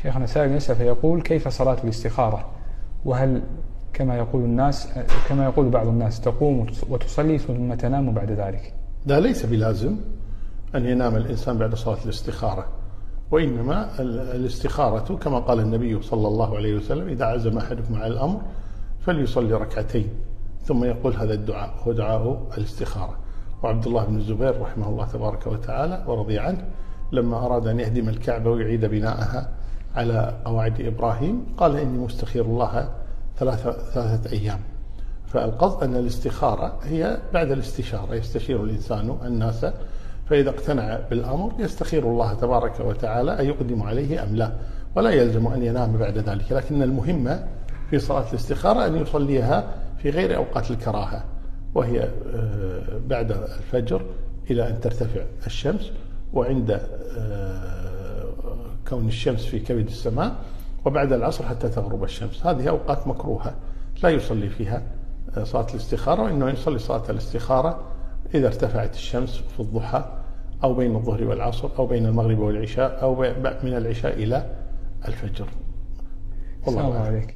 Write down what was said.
شيخنا سائل يسأل فيقول: كيف صلاة الاستخارة؟ وهل كما يقول بعض الناس تقوم وتصلي ثم تنام بعد ذلك؟ لا، ليس بلازم أن ينام الإنسان بعد صلاة الاستخارة، وإنما الاستخارة كما قال النبي صلى الله عليه وسلم: إذا عزم أحدكم على الأمر فليصلي ركعتين ثم يقول هذا الدعاء، هو دعاء الاستخارة. وعبد الله بن الزبير رحمه الله تبارك وتعالى ورضي عنه لما أراد أن يهدم الكعبة ويعيد بناءها على قواعد إبراهيم قال: إني مستخير الله ثلاثة أيام. فالقصد أن الاستخارة هي بعد الاستشارة، يستشير الإنسان الناس، فإذا اقتنع بالأمر يستخير الله تبارك وتعالى أن يقدم عليه أم لا، ولا يلزم أن ينام بعد ذلك. لكن المهم في صلاة الاستخارة أن يصليها في غير أوقات الكراهة، وهي بعد الفجر إلى أن ترتفع الشمس، وعند كون الشمس في كبد السماء، وبعد العصر حتى تغرب الشمس. هذه أوقات مكروهة لا يصلي فيها صلاة الاستخارة، وإنه يصلي صلاة الاستخارة إذا ارتفعت الشمس في الضحى، أو بين الظهر والعصر، أو بين المغرب والعشاء، أو من العشاء إلى الفجر. والله أعلم.